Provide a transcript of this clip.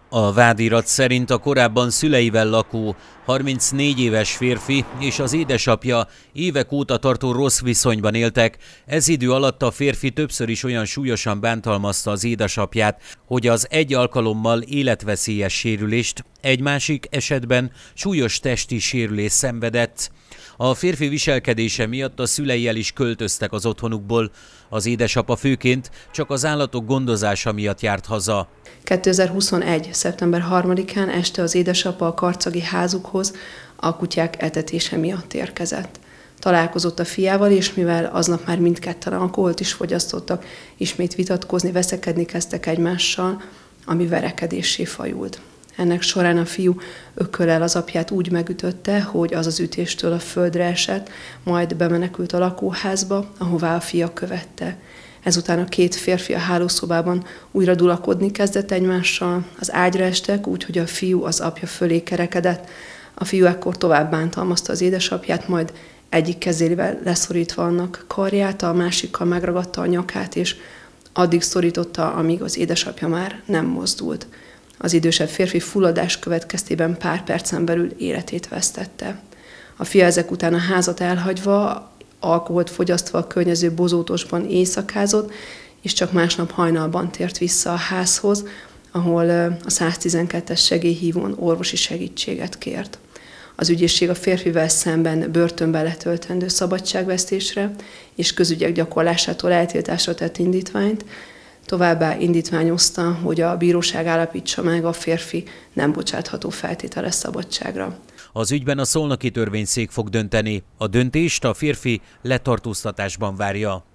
A vádirat szerint a korábban szüleivel lakó 34 éves férfi és az édesapja évek óta tartó rossz viszonyban éltek. Ez idő alatt a férfi többször is olyan súlyosan bántalmazta az édesapját, hogy az egy alkalommal életveszélyes sérülést, egy másik esetben súlyos testi sérülést szenvedett. A férfi viselkedése miatt a szülei el is költöztek az otthonukból. Az édesapa főként csak az állatok gondozása miatt járt haza. 2021. szeptember 3-án este az édesapa a karcagi házukhoz a kutyák etetése miatt érkezett. Találkozott a fiával, és mivel aznap már mindketten alkoholt is fogyasztottak, ismét vitatkozni, veszekedni kezdtek egymással, ami verekedéssé fajult. Ennek során a fiú ökköllel az apját úgy megütötte, hogy az az ütéstől a földre esett, majd bemenekült a lakóházba, ahová a fia követte. Ezután a két férfi a hálószobában újra dulakodni kezdett egymással, az ágyra estek, úgyhogy a fiú az apja fölé kerekedett. A fiú ekkor tovább bántalmazta az édesapját, majd egyik kezével leszorítva annak karját, a másikkal megragadta a nyakát, és addig szorította, amíg az édesapja már nem mozdult. Az idősebb férfi fulladás következtében pár percen belül életét vesztette. A fia ezek után a házat elhagyva, alkoholt fogyasztva a környező bozótosban éjszakázott, és csak másnap hajnalban tért vissza a házhoz, ahol a 112-es segélyhívón orvosi segítséget kért. Az ügyészség a férfivel szemben börtönbe letöltendő szabadságvesztésre és közügyek gyakorlásától eltiltásra tett indítványt, továbbá indítványozta, hogy a bíróság állapítsa meg, a férfi nem bocsátható feltételes szabadságra. Az ügyben a szolnoki törvényszék fog dönteni. A döntést a férfi letartóztatásban várja.